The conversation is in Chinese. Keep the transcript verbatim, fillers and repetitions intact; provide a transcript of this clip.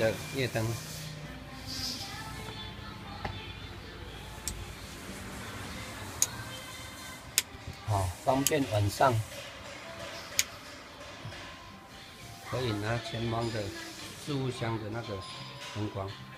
的夜灯，好方便晚上可以拿前方的置物箱的那个灯光。